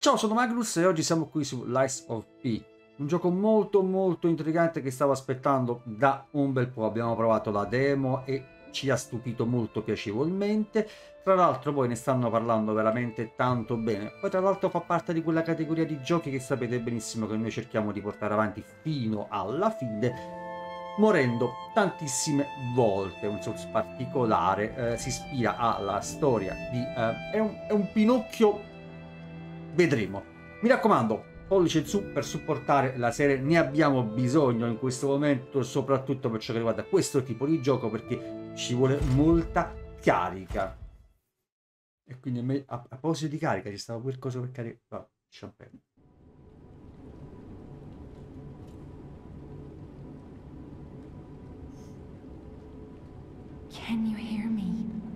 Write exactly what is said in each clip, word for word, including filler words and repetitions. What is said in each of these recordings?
Ciao, sono Magnus e oggi siamo qui su Lies of P, un gioco molto molto intrigante che stavo aspettando da un bel po'. Abbiamo provato la demo e ci ha stupito molto piacevolmente. Tra l'altro poi ne stanno parlando veramente tanto bene. Poi tra l'altro fa parte di quella categoria di giochi che sapete benissimo che noi cerchiamo di portare avanti fino alla fine, morendo tantissime volte. Un Souls particolare eh, si ispira alla storia di... Eh, è, un, è un Pinocchio... Vedremo. Mi raccomando, pollice in su per supportare la serie, ne abbiamo bisogno in questo momento, soprattutto per ciò che riguarda questo tipo di gioco, perché ci vuole molta carica. E quindi a, a proposito di carica, ci stava quel coso per caricare. No, champagne. Can you hear me?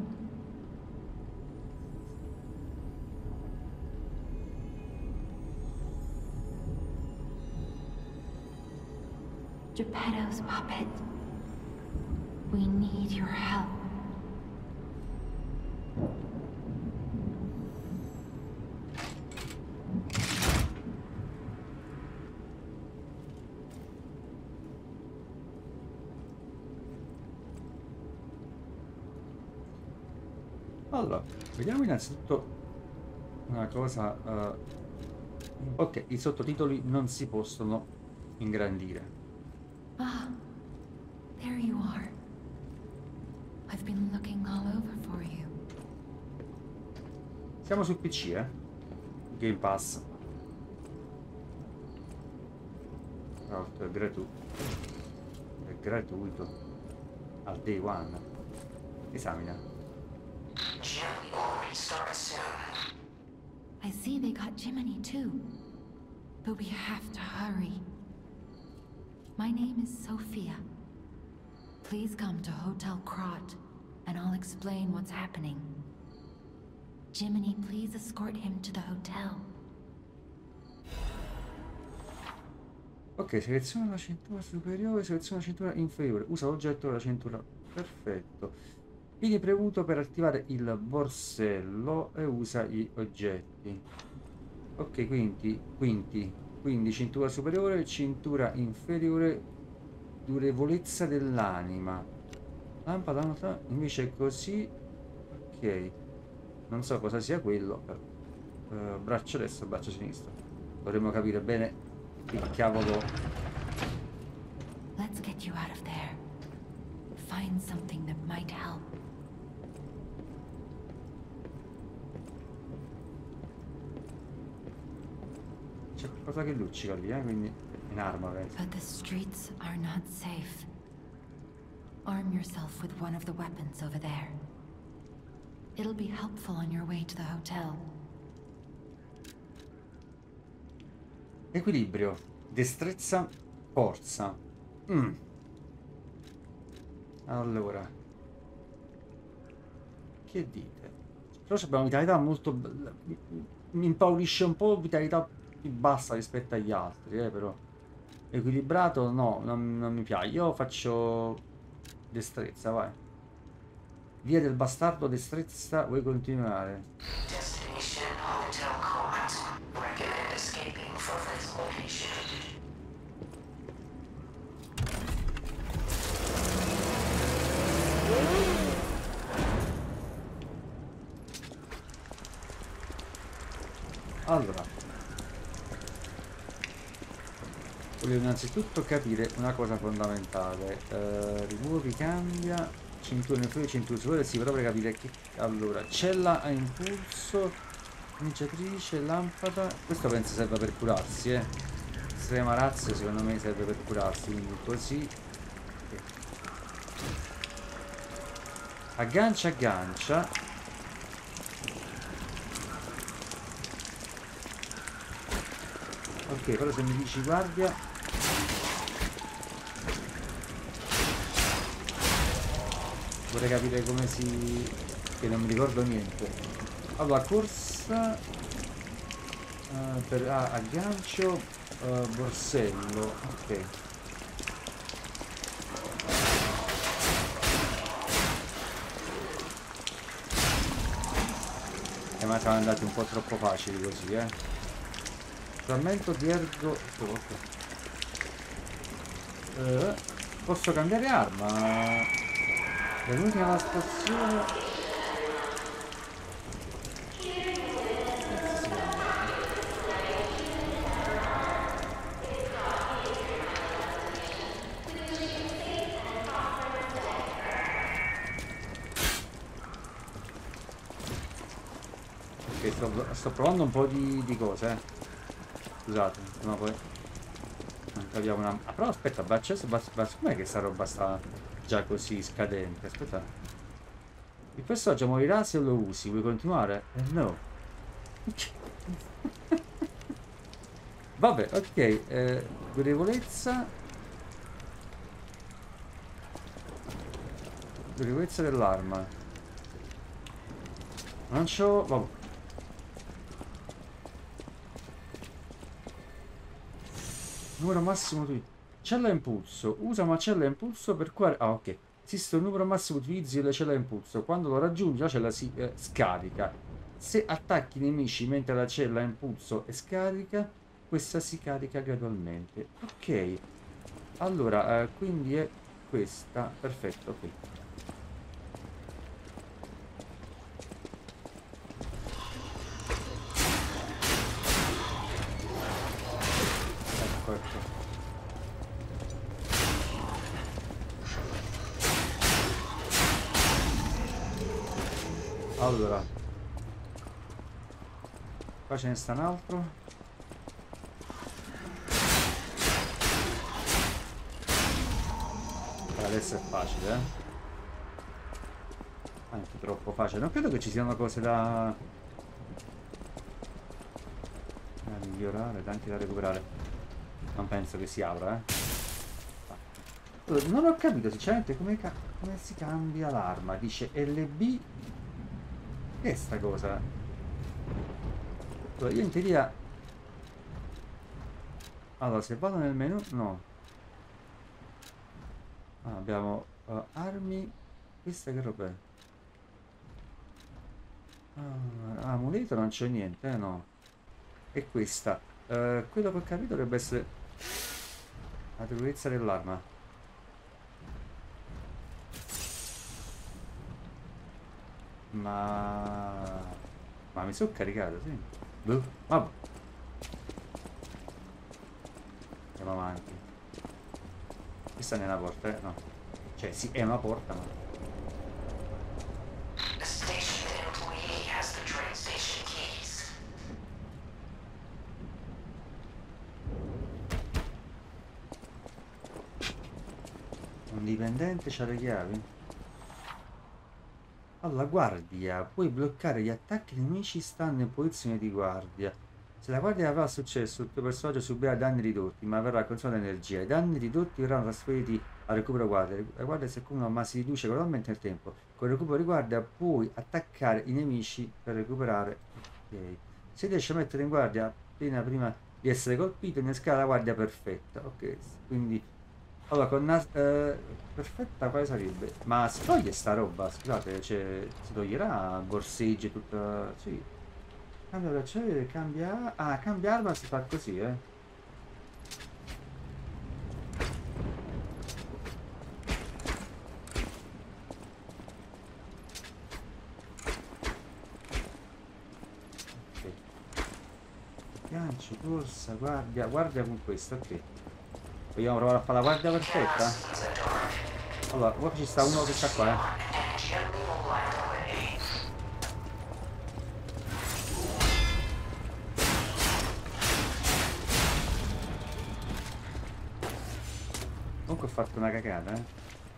Geppetto's puppet. We need your help. Allora, vediamo innanzitutto una cosa. Uh, ok, i sottotitoli non si possono ingrandire. Ah, there you are. I've been looking all over for you. Siamo sul P C, eh? Game Pass. Tra l'altro è gratuito. È gratuito. Al day one. Esamina. I see they got Jiminy too. But we have to hurry. My name is Sophia. Please come to Hotel Krat, and I'll explain what's happening. Jiminy, please escort him to the hotel. Ok, seleziona la cintura superiore, seleziona la cintura inferiore. Usa l'oggetto della cintura. Perfetto. Vieni premuto per attivare il borsello e usa gli oggetti. Ok, quindi, quindi, quindi cintura superiore, cintura inferiore, durevolezza dell'anima. Lampada, lampada, invece è così. Ok, non so cosa sia quello. Uh, braccio destro, braccio sinistro. Dovremmo capire bene che cavolo. Let's get you out of there. Find something that might help. C'è qualcosa che luccica lì, eh? Quindi in arma, penso. But the streets are not safe. Arm yourself with one of the weapons over there. It'll be helpful on your way to the hotel. Equilibrio, destrezza, forza. Mm. Allora, che dite? Però abbiamo vitalità molto... mi impaurisce un po' vitalità più bassa rispetto agli altri, eh, però. Equilibrato, no, non, non mi piace. Io faccio destrezza, vai. Via del bastardo, destrezza, vuoi continuare? Destination Hotel Krat. Recommend escaping from this location. Allora, voglio innanzitutto capire una cosa fondamentale. Uh, rimuovi, cambia, cintura inferiore, cintura superiore, sì, però per capire che... Allora, cella a impulso, cominciatrice, lampada, questo penso serve per curarsi, eh. Estrema razza secondo me serve per curarsi, quindi così. Okay. Aggancia, aggancia. Ok, però se mi dici guardia... Vorrei capire come si... che non mi ricordo niente. Allora, corsa... Uh, per ah, aggancio... Uh, borsello... Ok. E ma siamo andati un po' troppo facili così, eh. Frammento di ergo. Oh, ok. Eh, posso cambiare arma. Benvenuti alla stazione. Ok, sto, sto provando un po' di, di cose, eh. Scusate, ma poi non capiamo una. Ah, però aspetta, ma c'è- ma- ma com'è che sta roba sta già così scadente? Aspetta. Il personaggio morirà se lo usi, vuoi continuare? Eh, no. Vabbè, ok, eh, durevolezza. Durevolezza dell'arma. Non c'ho. Vabbè. Numero massimo di. Cella a impulso. Usa una cella a impulso per quale. Ah, ok. Esiste un numero massimo di utilizzi della cella a impulso. Quando lo raggiungi, la cella si eh, scarica. Se attacchi i nemici mentre la cella a impulso è scarica, questa si carica gradualmente. Ok. Allora, eh, quindi è questa. Perfetto, ok. Ecco, ecco. Allora, qua ce ne sta un altro. Adesso è facile, eh? Anche troppo facile. Non credo che ci siano cose da, da migliorare, anche da recuperare. Non penso che si apra, eh? Allora, non ho capito sinceramente come, ca come si cambia l'arma. Dice L B. Che è sta cosa? Allora, io in teoria. Allora, se vado nel menu. No. Ah, abbiamo uh, armi. Questa che roba è? Ah, amuleto non c'è niente, eh, no. E questa. Uh, quello che ho capito dovrebbe essere la durezza dell'arma. Ma... Ma mi sono caricato, sì. Boh, vabbè. Andiamo avanti. Questa non è una porta, eh? No. Cioè, sì, è una porta, ma... The station employee has the train station keys. Un dipendente c'ha le chiavi? Alla guardia, puoi bloccare gli attacchi nemici stando in posizione di guardia. Se la guardia avrà successo, il tuo personaggio subirà danni ridotti, ma verrà consumata energia. I danni ridotti verranno trasferiti al recupero guardia. La guardia si accumula ma si riduce gradualmente nel tempo. Con il recupero di guardia puoi attaccare i nemici per recuperare. Ok. Se riesci a mettere in guardia appena prima di essere colpito, innescare la guardia perfetta. Ok, quindi... Allora, con nas- eh, perfetta quale sarebbe? Ma si toglie sta roba? Scusate, cioè, si toglierà borseggi e tutta... Sì. Cambia bracciale, cambia... Ah, cambia arma si fa così, eh. Ok. Gancio, corsa, guardia, guardia con questo, ok. Vogliamo provare a fare la guardia perfetta? Allora, qua ci sta uno che sta qua, eh. Comunque ho fatto una cagata, eh.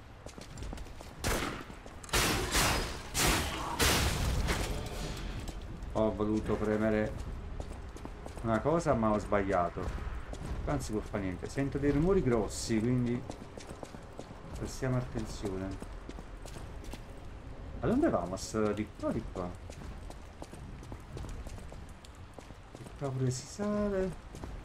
Ho voluto premere una cosa ma ho sbagliato. Qua non si può fare niente. Sento dei rumori grossi, quindi prestiamo attenzione. A dove vamos? Di qua o di qua? Di qua pure si sale.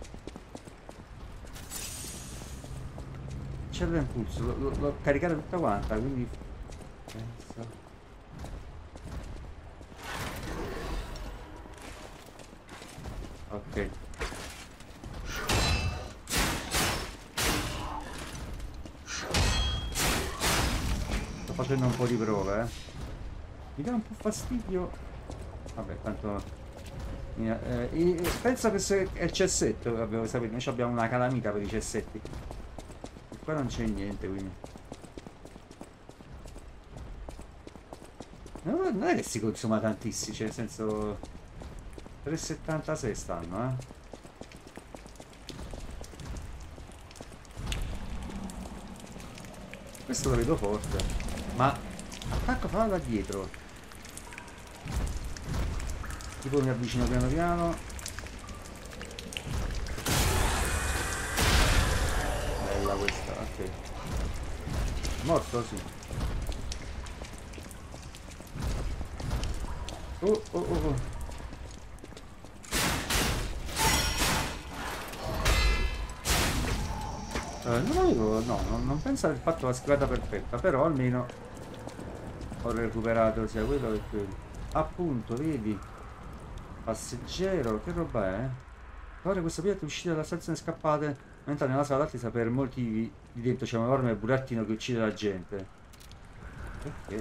C'è l'impulso, l'ho caricata tutta quanta, quindi penso. Ok. facendo un po' di prove, eh. Mi dà un po' fastidio. Vabbè, tanto eh, eh, penso che se è il cessetto, vabbè, voi sapete, noi abbiamo una calamita per i cessetti. E qua non c'è niente, quindi non è che si consuma tantissimo, cioè nel senso tre e settantasei stanno, eh. Questo lo vedo forte, ma attacco fa da dietro. Tipo mi avvicino piano piano. Bella questa, ok. Morto, sì. Oh, oh, oh, oh. Eh, non avevo, no, non, non penso di aver fatto la schivata perfetta, però almeno ho recuperato sia quello che quello. Appunto, vedi? Passeggero, che roba è? Ora questo piatto è uscito dalla stazione scappate, mentre nella sala d'attesa per motivi di dentro c'è un enorme burattino che uccide la gente. Ok.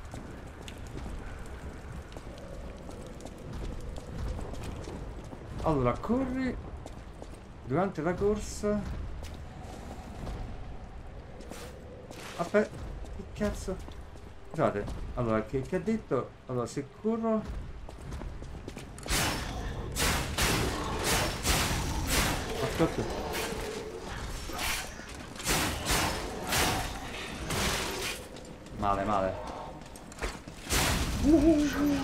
Allora, corri durante la corsa. Aspetta, che cazzo? Scusate, allora, che, che ha detto? Allora, se corro... Aspetta. Male, male. Uh, uh, uh.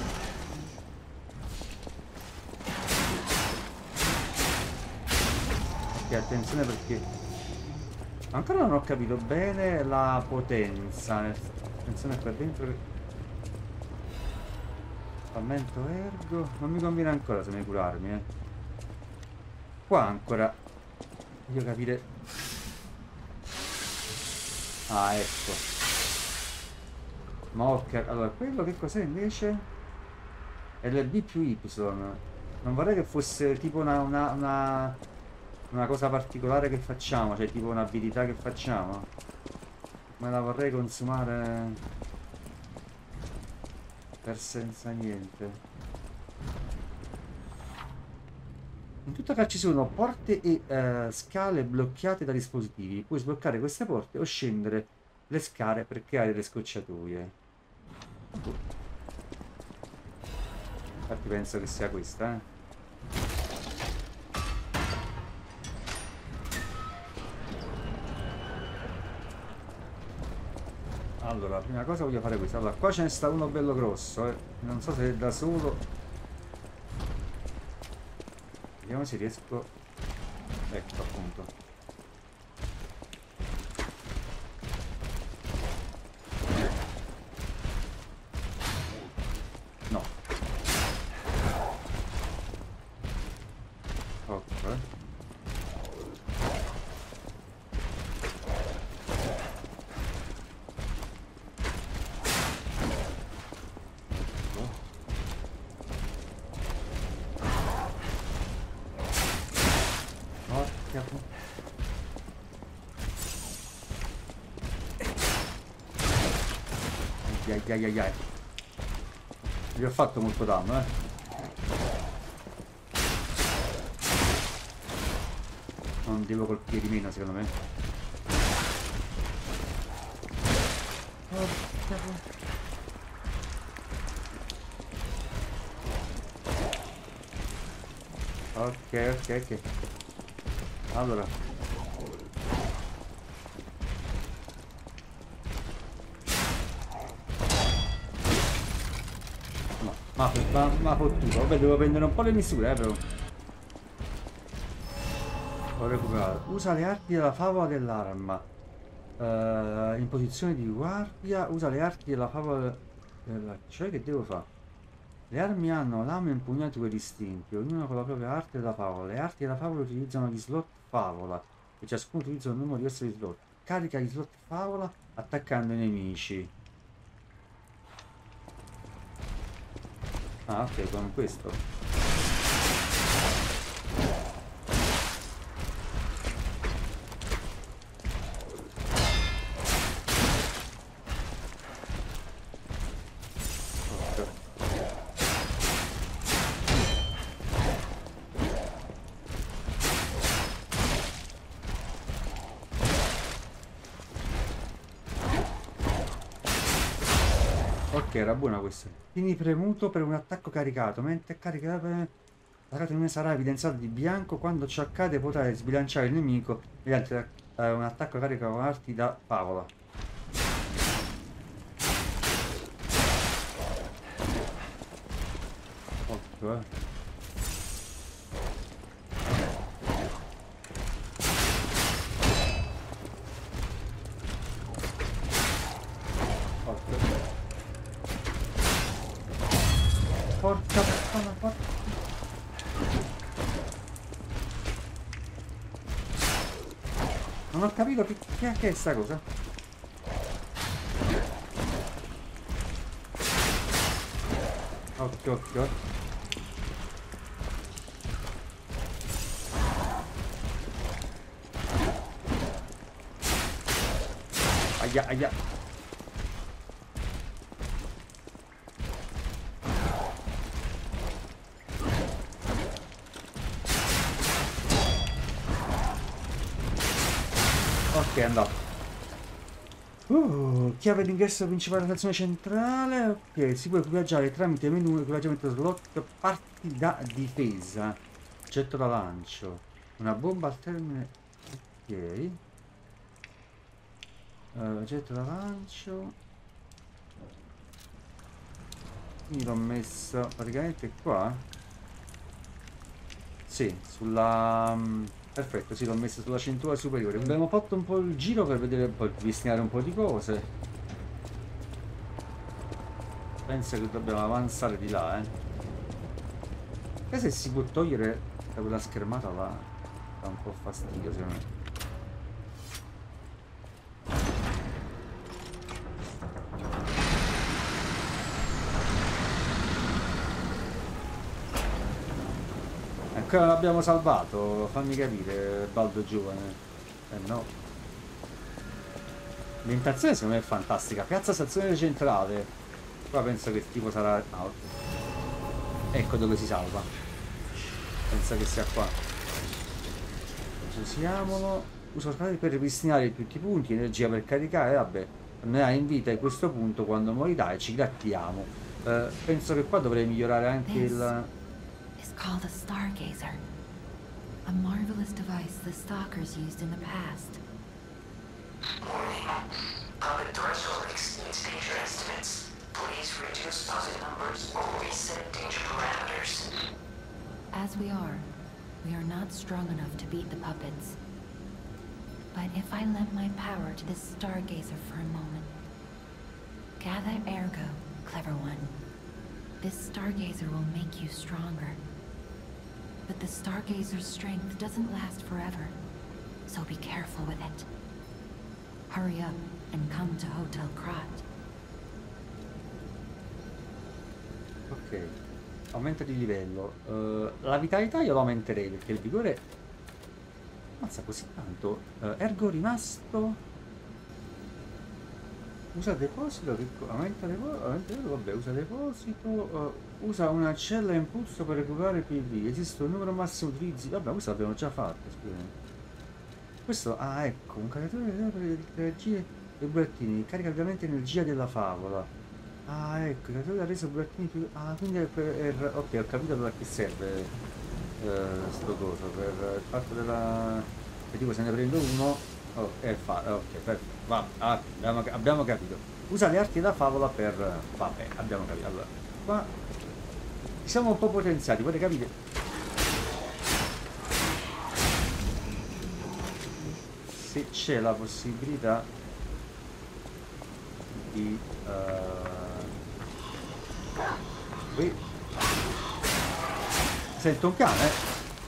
Ok, attenzione perché... Ancora non ho capito bene la potenza. Attenzione qua dentro. Frammento ergo. Non mi conviene ancora se ne curarmi, eh. Qua ancora. Voglio capire. Ah, ecco. Ma ok. Allora, quello che cos'è invece? L B più Y. Non vorrei che fosse tipo una... una, una... una cosa particolare che facciamo, cioè tipo un'abilità che facciamo. Me la vorrei consumare per senza niente. In tutta qua ci sono porte e eh, scale bloccate da dispositivi. Puoi sbloccare queste porte o scendere le scale per creare le scocciatoie. Infatti penso che sia questa, eh. Allora, la prima cosa voglio fare questa. Allora, qua ce ne sta uno bello grosso, eh. Non so se è da solo. Vediamo se riesco. Ecco, appunto. No. Ok. Ai ai ai. Gli ho fatto molto danno, eh. Non devo colpire di meno, secondo me. Ok, ok, ok. Allora. Ma, ma, ma fottuto, vabbè, devo prendere un po' le misure, eh, però. Ho recuperato. Usa le arti della favola dell'arma. Uh, in posizione di guardia, usa le arti della favola della... Cioè, che devo fare? Le armi hanno lame e impugnature distinti, ognuno con la propria arte della favola. Le arti della favola utilizzano gli slot favola, e ciascuno utilizza un numero diverso di slot. Carica gli slot favola attaccando i nemici. Ah, ok, con questo. Ok, era buona questa. Tieni premuto per un attacco caricato. Mentre carica la carta sarà evidenziato di bianco. Quando ciò accade potrai sbilanciare il nemico mediante eh, un attacco caricato con arti da favola. Occhio, eh. Porca puttana, porca. Non ho capito che, che è sta cosa. Occhio, occhio. Aia, aia. Ok, è andato. Uh, chiave d'ingresso principale della stazione centrale. Ok, si può equipaggiare tramite menu equipaggiamento slot parti da difesa. Getto da lancio. Una bomba al termine. Ok. Uh, getto da lancio. Quindi l'ho messo praticamente qua. Sì, sulla... Perfetto, sì, l'ho messo sulla cintura superiore. Abbiamo fatto un po' il giro per vedere un po', vistinare un po' di cose. Penso che dobbiamo avanzare di là, eh. E se si può togliere da quella schermata là, dà un po' fastidio, secondo me. L'abbiamo salvato, fammi capire, Baldo giovane. Eh no. L'ambientazione secondo me è fantastica. Piazza stazione centrale. Qua penso che tipo sarà. Ah, ecco dove si salva. Penso che sia qua. Usiamolo. Uso scale per ripristinare tutti i punti, energia per caricare, vabbè. Ne hai in vita a questo punto quando morirai ci grattiamo. Eh, penso che qua dovrei migliorare anche il. Called a Stargazer, a marvelous device the Stalkers used in the past. Warning. Puppet threshold exceeds danger estimates. Please reduce puppet numbers or reset danger parameters. As we are, we are not strong enough to beat the puppets. But if I lend my power to this Stargazer for a moment. Gather ergo, clever one. This Stargazer will make you stronger. But the Stargazer's strength doesn't last forever, so be careful with it. Hurry up and come to Hotel Krat. Ok, aumenta di livello. Uh, la vitalità io lo aumenterei perché il vigore ammazza così tanto. Uh, ergo rimasto. Usa deposito, aumenta deposito, aumenta, vabbè, usa deposito, uh, usa una cella a impulso per recuperare P V, esiste un numero massimo di utilizzi, vabbè, questo l'abbiamo già fatto, scusami. Questo, ah ecco, un caricatore per energie dei burattini, carica ovviamente energia della favola. Ah ecco, il caricatore ha reso burattini più, ah quindi è per, è, ok, ho capito da che serve eh, sto coso, per il fatto della, che tipo se ne prendo uno. Oh, è fa ok, perfetto. Va, ah, abbiamo, abbiamo capito. Usa le arti da favola per. Vabbè, abbiamo capito. Allora, qua siamo un po' potenziati, potete capire? Se c'è la possibilità di. Uh... Qui. Sento un cane, eh?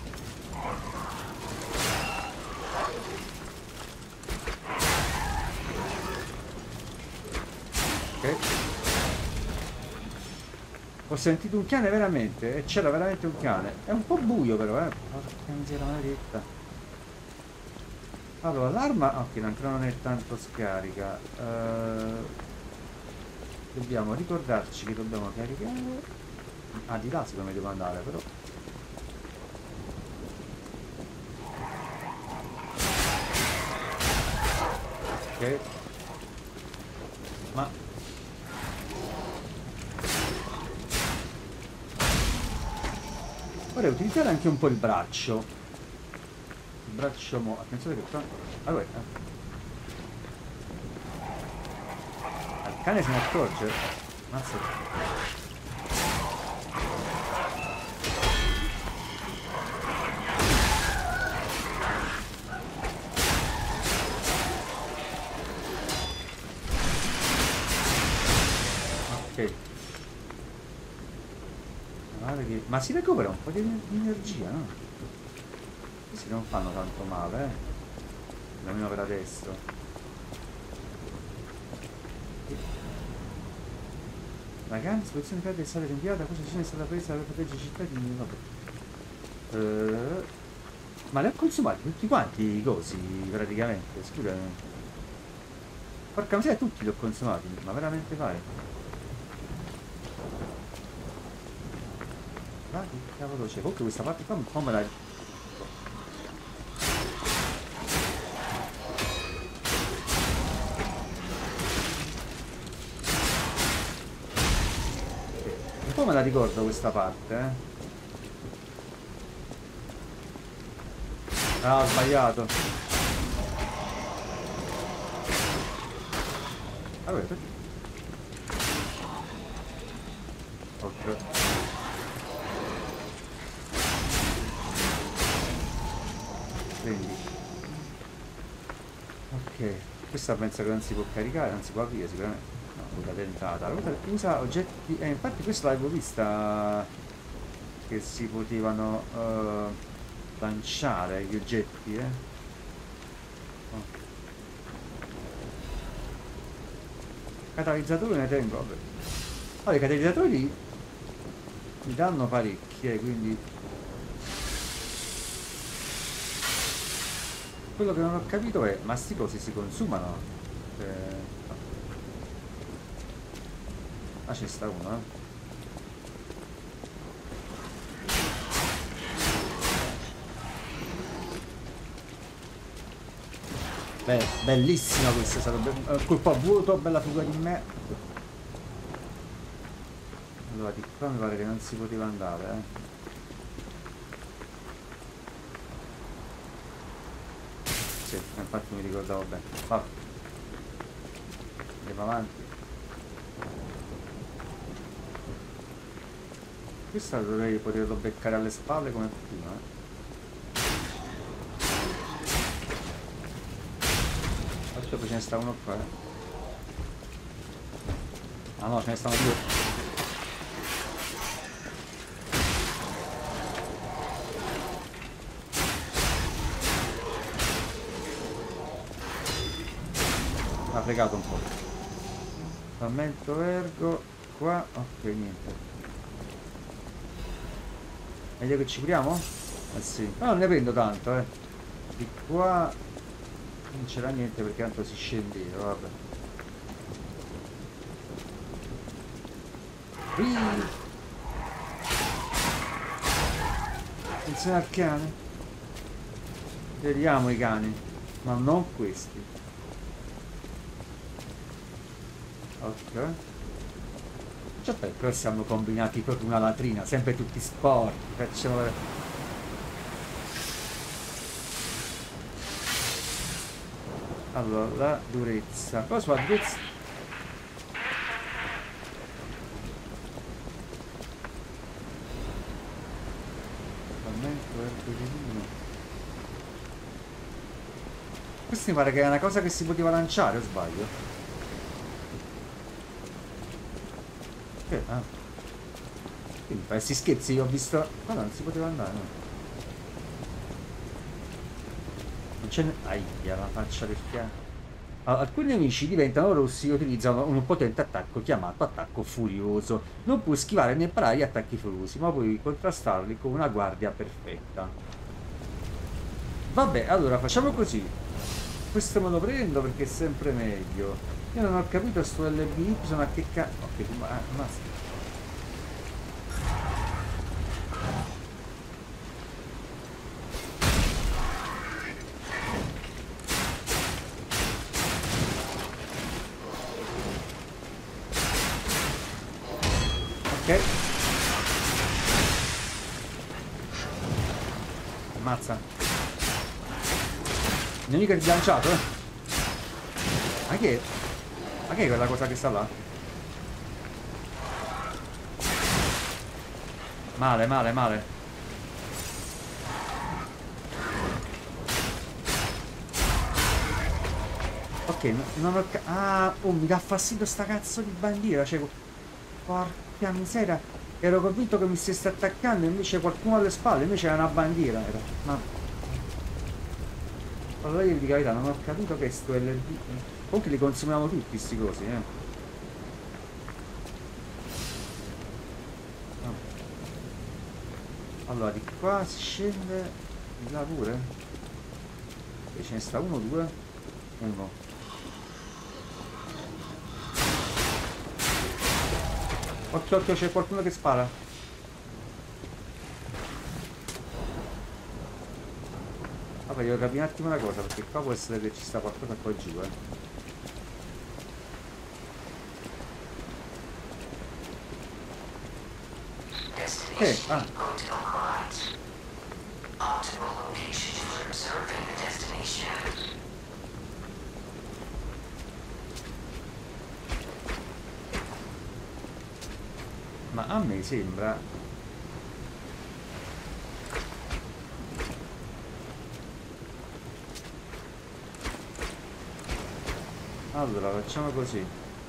Ho sentito un cane veramente, e c'era veramente un cane. È un po' buio però, eh. Porca miseria maledetta. Allora, l'arma. Ok, ancora non è tanto scarica. Uh, dobbiamo ricordarci che dobbiamo caricare. Ah, di là secondo me devo andare, però. Ok. Ma Vorrei utilizzare anche un po' il braccio. Il braccio mo... Attenzione che qua... Ah, guarda. Il cane se ne accorge. Mazza. Ok. Che... Ma si recupera un po' di, di energia, no? Questi non fanno tanto male, eh? Almeno per adesso. La grande esposizione di carta è stata rinviata, questa decisione è stata presa per proteggere i cittadini. Vabbè. Uh, ma li ho consumati tutti quanti i cosi, praticamente, scusami. Porca miseria, tutti li ho consumati, ma veramente fai? Ah, che cavolo c'è? Comunque questa parte qua un po' me la... Un po' me la ricordo questa parte, eh. Ah, ho sbagliato. Vabbè, perché? Ok. Quindi. Ok, questa penso che non si può caricare, non si può aprire sicuramente. No, quella dentata. Usa oggetti. Eh, infatti questa l'avevo vista che si potevano uh, lanciare gli oggetti, eh. Oh. Catalizzatori ne tengo, vabbè. Allora, i catalizzatori mi danno parecchie, quindi. Quello che non ho capito è, ma sti cosi si consumano? Eh... Ah, c'è sta uno, eh. Beh, bellissima questa, sarebbe un colpo a vuoto, bella figura di me. Allora, di qua mi pare che non si poteva andare, eh. Sì, infatti mi ricordavo bene. Vabbè. Andiamo avanti. Questa dovrei poterlo beccare alle spalle come prima, eh. Adesso poi ce ne sta uno qua, eh. Ah no, ce ne stanno due. Ha fregato un po'. Frammento ergo qua. Ok, niente. Meglio che ci curiamo? Eh sì. No, non ne prendo tanto, eh. Di qua non c'era niente perché tanto si scendeva, vabbè. Attenzione al cane. Vediamo i cani, ma non questi. Ok. Cioè, però siamo combinati proprio una latrina, sempre tutti sporchi. Facciamo... Allora, la durezza. Cosa fa la durezza? Questo mi pare che è una cosa che si poteva lanciare, o sbaglio? Eh, ah. Quindi per questi scherzi io ho visto... Ma no, non si poteva andare, no. Non c'è... Aia, la faccia del fianco. Allora, alcuni nemici diventano rossi e utilizzano un potente attacco chiamato attacco furioso. Non puoi schivare né parare gli attacchi furiosi, ma puoi contrastarli con una guardia perfetta. Vabbè, allora facciamo così. Questo me lo prendo perché è sempre meglio. Io non ho capito sto L B Y, ma che cazzo... Ok, ma... ma... Ok. Ammazza. Il nemico è sbilanciato, eh? Ma che? Ma che è quella cosa che sta là? Male, male, male. Ok, no- non ho ca- ah, oh, mi dà fastidio sta cazzo di bandiera. Cioè, porca miseria. Ero convinto che mi stesse attaccando, invece qualcuno alle spalle, invece era una bandiera. Era. Ma... Allora io di carità non ho capito che sto L D. Comunque li consumiamo tutti sti cosi, eh. Allora di qua si scende di là pure. E ce ne sta uno, due, uno. Occhio, occhio, c'è qualcuno che spara. Vabbè, devo capire un attimo una cosa, perché qua può essere che ci sta qualcosa qua giù, eh. Eh, ah. Hotel Quad. Optimal location for observing the destination. Ma a me sembra... Allora, facciamo così.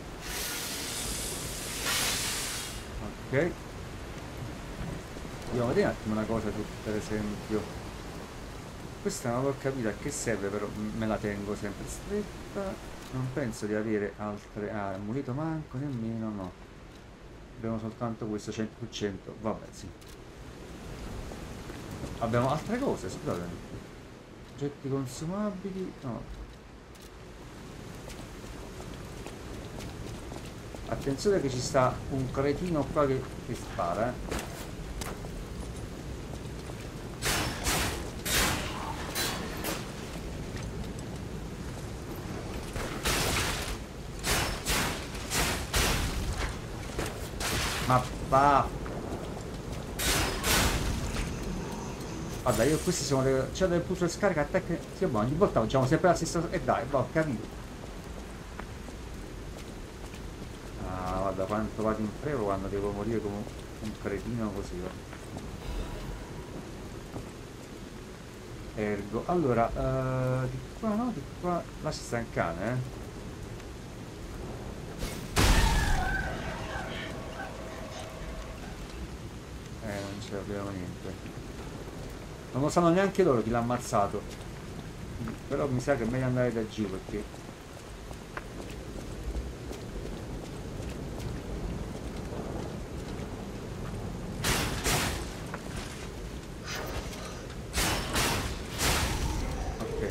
Ok. Andiamo a vedere un attimo una cosa, per esempio. Questa non l'ho capita a che serve, però me la tengo sempre stretta. Non penso di avere altre... Ah, il munito manco, nemmeno, no. Abbiamo soltanto questo cento su cento. Vabbè, sì. Abbiamo altre cose, scusate. Oggetti consumabili, no. Attenzione che ci sta un cretino qua che, che spara, eh. Ma va. Guarda, io questi sono le... c'è del puzzle scarica attacca. Sì, boh, ogni volta facciamo sempre la stessa. E eh dai, boh, ho capito. Ah, guarda quanto vado in frego quando devo morire come un cretino così, va. Ergo. Allora, uh, di qua no, di qua. Là ci sta un cane, eh. Eh, non ce l'abbiamo niente. Non lo sanno neanche loro chi l'ha ammazzato. Però mi sa che è meglio andare da giù perché... Ok.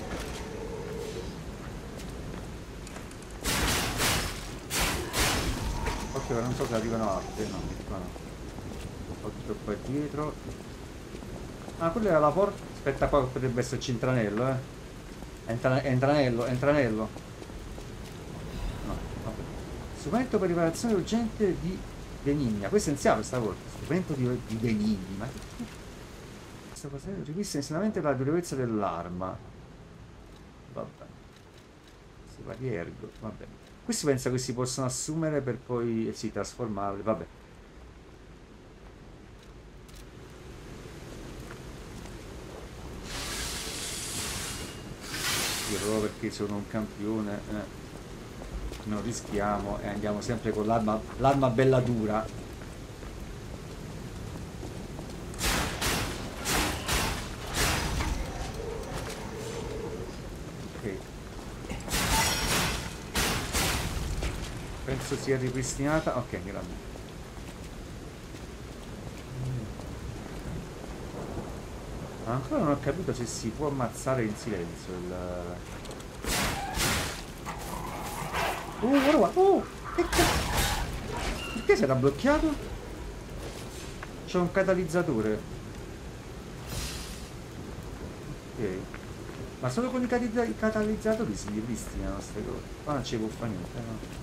Ok, non so se arrivano altre, no, qua no. Occhio qua dietro. Ah, quello era la porta. Aspetta, qua potrebbe esserci un tranello, eh. Entra, entranello, entranello. No, vabbè. Strumento per riparazione urgente di Benigna. Questo è iniziato stavolta. Strumento di, di Benigni. Ma che... Questa cosa ripristina instantamente la durezza dell'arma. Vabbè. Si va di ergo. Vabbè. Questi penso che si possono assumere per poi, eh sì, trasformarli. Vabbè. Io proprio perché sono un campione, eh, non rischiamo e andiamo sempre con l'arma l'arma bella dura. Ok. Penso sia ripristinata. Ok, grande. Ancora non ho capito se si può ammazzare in silenzio il... Uh, guarda qua! Uh! Che cazzo? Perché si era bloccato? C'è un catalizzatore. Ok. Ma solo con i, catalizza i catalizzatori si ripristinano queste cose. Qua non ci può fare niente, no?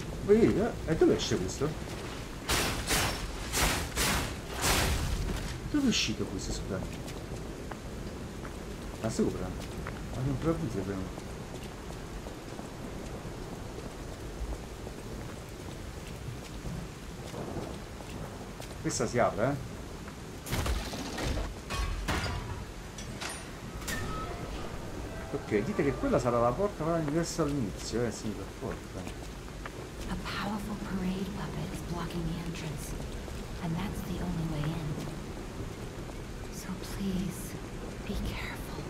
Vedi, eh? E dove esce questo? Dove è uscito questo, scusate? Da sopra? All'improvviso è venuto. Questa si apre, eh? Ok, dite che quella sarà la porta verso all'inizio, eh sì, per forza. A powerful parade puppet is blocking the entrance, and that's the only way in. So please, be careful.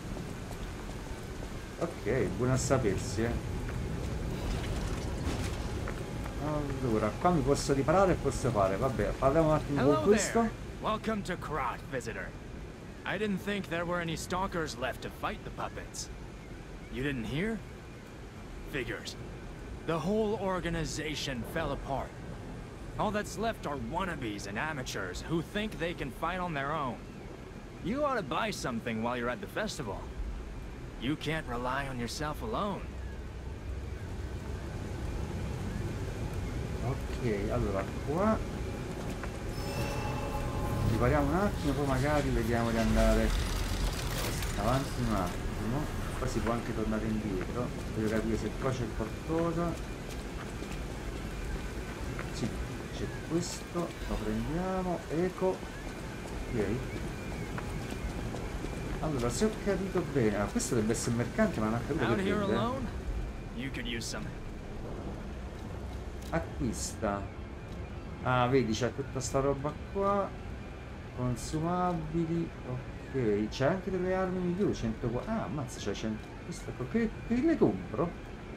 Ok, buono a sapersi, eh. Allora, qua mi posso riparare e posso fare, vabbè, parliamo un attimo con Hello questo. there. Welcome to Krat, visitor. I didn't think there were any stalkers left to fight the puppets. You didn't hear? Figures. The whole organization fell apart. All that's left are wannabes and amateurs who think they can fight on their own. You ought to buy something while you're at the festival. You can't rely on yourself alone. Ok, allora qua ripariamo un attimo, poi magari vediamo di andare avanti un attimo. Poi si può anche tornare indietro. Voglio capire se qua c'è qualcosa. Sì, c'è questo, lo prendiamo, eco. Ok. Allora, se ho capito bene, ah, questo dovrebbe essere il mercante, ma non ho capito Out che here vende. alone? You could use some. Acquista. Ah, vedi, c'è tutta sta roba qua. Consumabili. Ok, c'è anche delle armi migliori. centoquaranta. Ah, ammazza, c'è cento. Questo qua. Che, che le compro?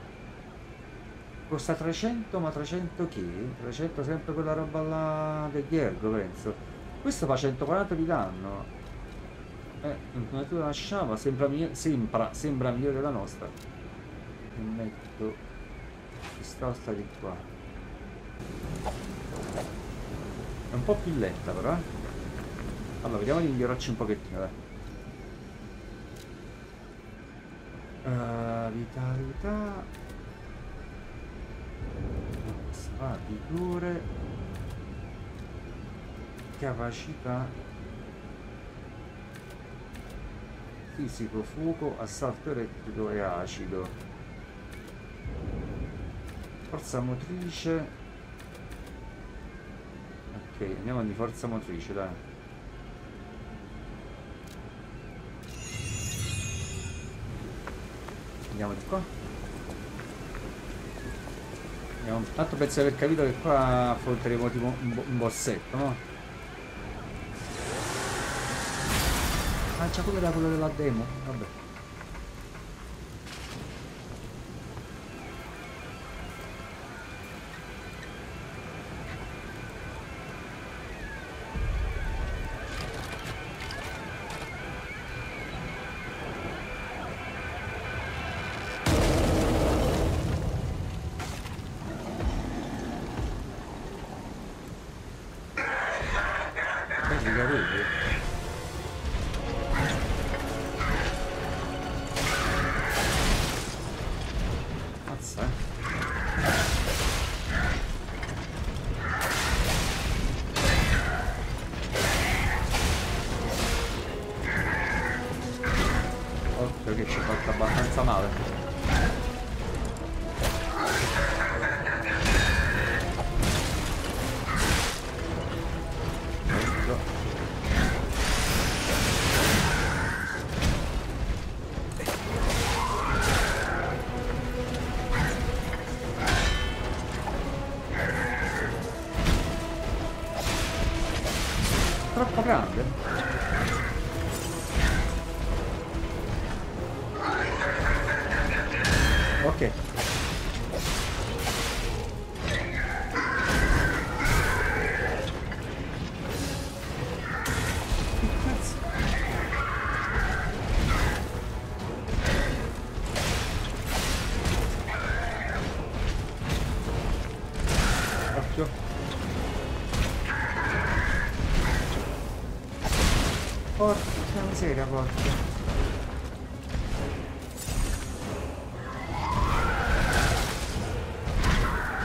Costa trecento, ma trecento che? trecento sempre quella roba là degli ergo, penso. Questo fa centoquaranta di danno. Eh, impugnatura una sciava, sembra, migli- sembra, sembra migliore della nostra. E metto questa osta di qua. È un po' più lenta però, eh. Allora, vediamo di migliorarci un pochettino, dai. Uh, vitalità. Va, vigore. Capacità. Fisico, fuoco, assalto elettrico e acido. Forza motrice. Ok, andiamo di forza motrice, dai. Andiamo di qua. Andiamo. Tanto penso di aver capito che qua affronteremo tipo un, bo un bossetto, no? Ah, c'è come da quello della demo, vabbè. Che ci ha fatto abbastanza male. Ecco. Troppo grande. Ok. Occhio. Porca miseria, porca.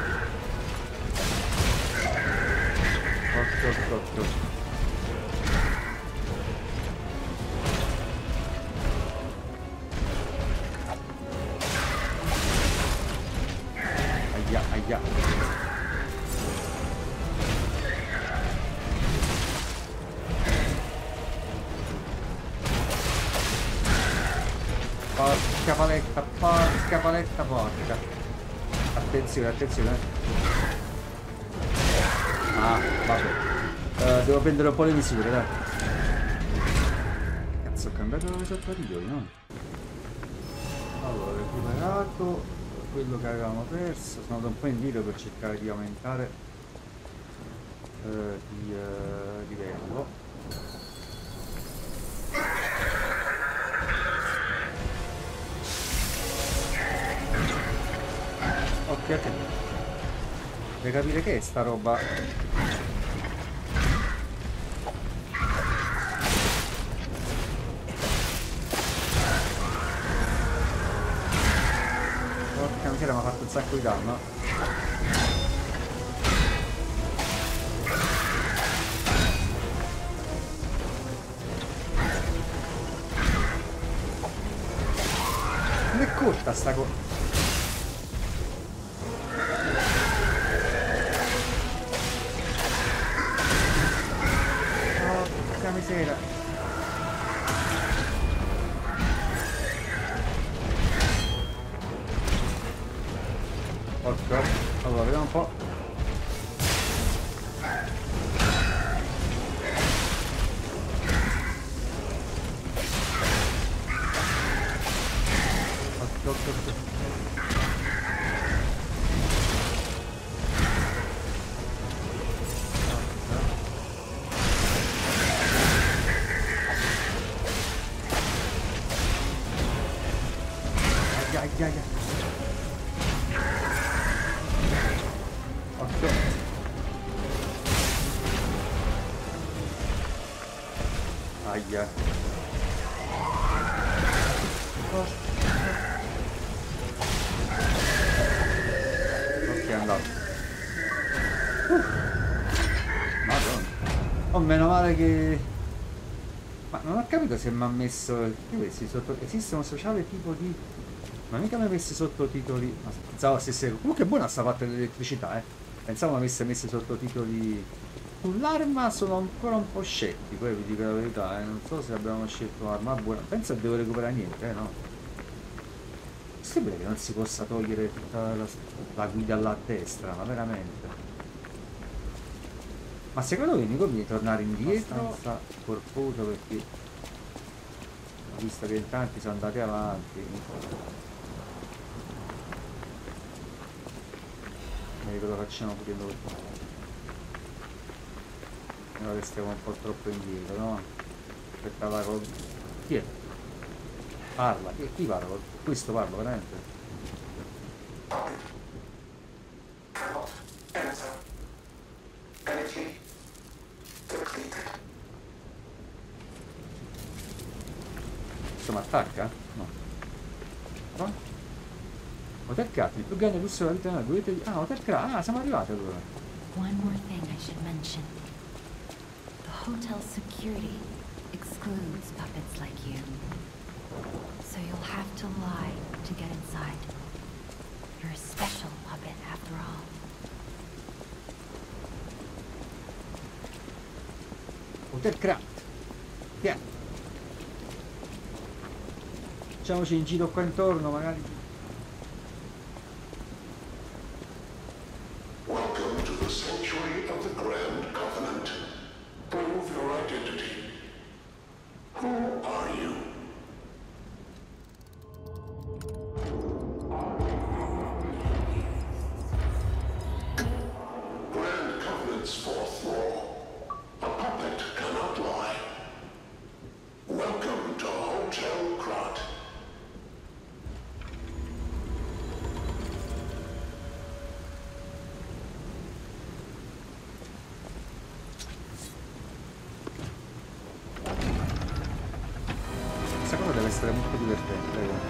Occhio, occhio, occhio. Porca paletta, porca paletta, porca. Attenzione, attenzione. Ah, vabbè. Uh, devo prendere un po' le misure, dai. Cazzo, ho cambiato i sottotitoli, no? Allora, ho recuperato quello che avevamo perso. Sono andato un po' indietro per cercare di aumentare uh, di uh, livello. Ok, ok. Devi capire che è sta roba. Porca miseria, mi ha fatto un sacco di danno. Non è corta sta cosa. Miseria. Ok, allora vediamo un po'. Ok, ok, ok. Aia, aia. Ok. Aia. Ok, è andato. Uh. Madonna. Oh, meno male che... Ma non ho capito se mi ha messo... Che questi sotto... Esiste un sociale tipo di... Ma mica mi avesse sottotitoli. Ma pensavo stesse. Comunque è buona sta parte dell'elettricità, eh. Pensavo mi avesse messo sottotitoli. Sull'arma sono ancora un po' scettico, eh, vi dico la verità, eh. Non so se abbiamo scelto un'arma buona. Penso che devo recuperare niente, eh, no? È possibile che non si possa togliere tutta la, la guida alla destra, ma veramente. Ma secondo me mi conviene tornare indietro? Abbastanza corposo perché ho visto che in tanti sono andati avanti. Vedi cosa facciamo pure noi. Ora che stiamo un po' troppo indietro, no? Aspettava con... Chi è? Parla, chi, chi parla? Questo parla veramente? Questo mi attacca? No. No? Hotel Craft, il più grande lusso della vita nella guida di... Ah, Hotel Craft, ah, siamo arrivati allora. One more thing I should mention. The hotel security excludes puppets like you. So you'll have to lie to get inside. You're a special puppet after all. Hotel Craft. Yeah. Facciamoci in giro qua intorno, magari. Questa cosa deve essere molto divertente, eh.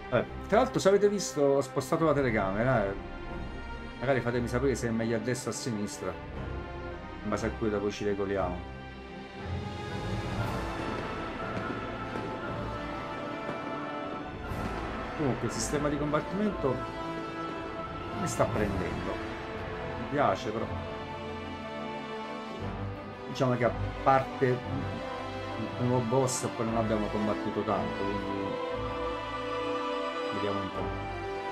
Vabbè, tra l'altro, se avete visto, ho spostato la telecamera, eh. Magari fatemi sapere se è meglio a destra o a sinistra, in base a cui dopo ci regoliamo. Comunque il sistema di combattimento mi sta prendendo, mi piace, però diciamo che a parte il primo boss poi non abbiamo combattuto tanto, quindi vediamo un po'.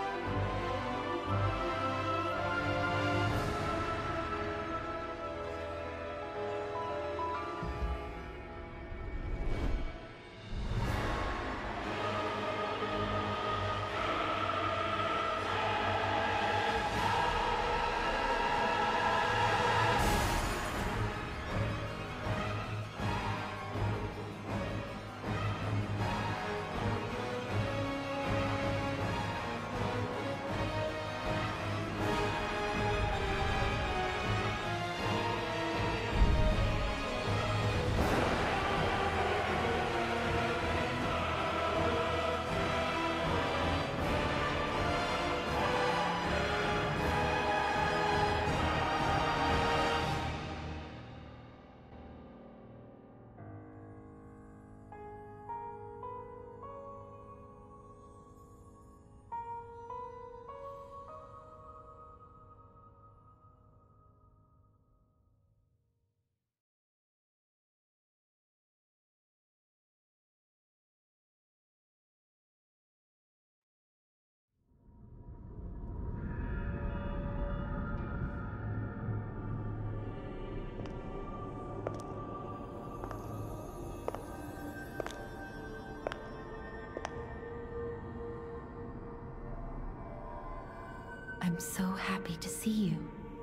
I'm so happy to see you.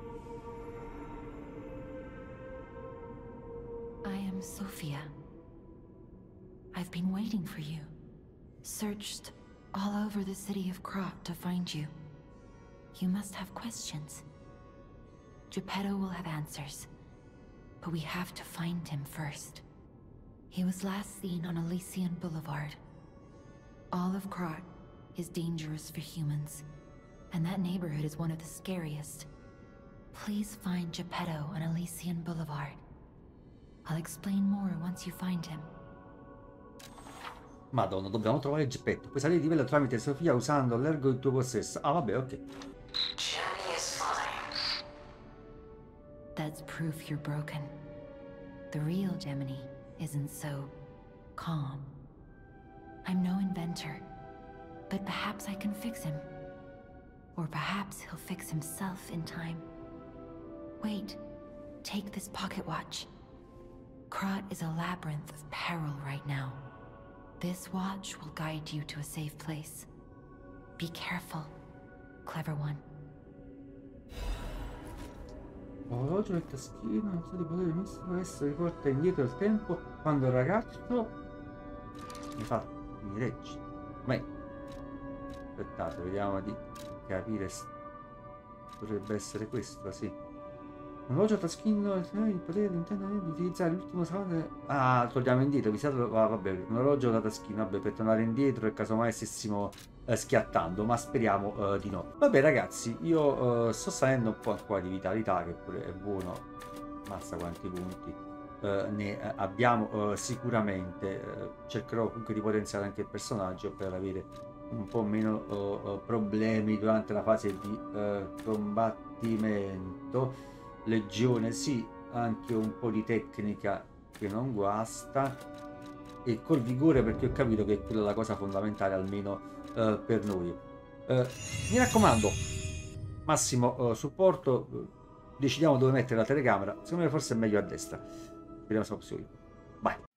I am Sophia. I've been waiting for you. Searched all over the city of Krat to find you. You must have questions. Geppetto will have answers. But we have to find him first. He was last seen on Elysian Boulevard. All of Krat is dangerous for humans. And that neighborhood is one of the scariest. Please find Geppetto on Elysian Boulevard. I'll explain more once you find him. Madonna, dobbiamo trovare Geppetto. Puoi salire di livello tramite Sofia usando l'ergo in tuo possesso. Ah, vabbè, ok. Jenny is fine. That's proof you're broken. The real Gemini isn't so calm. I'm no inventor, but perhaps I can fix him. Or perhaps he'll fix himself in time. Wait, take this pocket watch. Krat is a labyrinth of peril right now. This watch will guide you to a safe place. Be careful, clever one. L'orologio del taschino, non so di potere mistico, esso riporta indietro il tempo quando il ragazzo mi fa mi regge. Ma aspettate, vediamo di capire. Potrebbe essere questo, sì. Un orologio taschino, il potere intendo di utilizzare l'ultimo secondo. Ah, torniamo indietro. Visitato. Ah, vabbè, un orologio da taschino, vabbè, per tornare indietro e casomai stessimo eh, schiattando, ma speriamo eh, di no. Vabbè, ragazzi, io eh, sto salendo un po' ancora di vitalità, che pure è buono. Mazza quanti punti eh, ne eh, abbiamo eh, sicuramente. Eh, cercherò comunque di potenziare anche il personaggio per avere un po' meno uh, uh, problemi durante la fase di uh, combattimento. Legione sì, anche un po' di tecnica che non guasta, e col vigore, perché ho capito che è quella la cosa fondamentale, almeno uh, per noi. Uh, mi raccomando, massimo uh, supporto, uh, decidiamo dove mettere la telecamera. Secondo me forse è meglio a destra, vediamo se è possibile. Vai.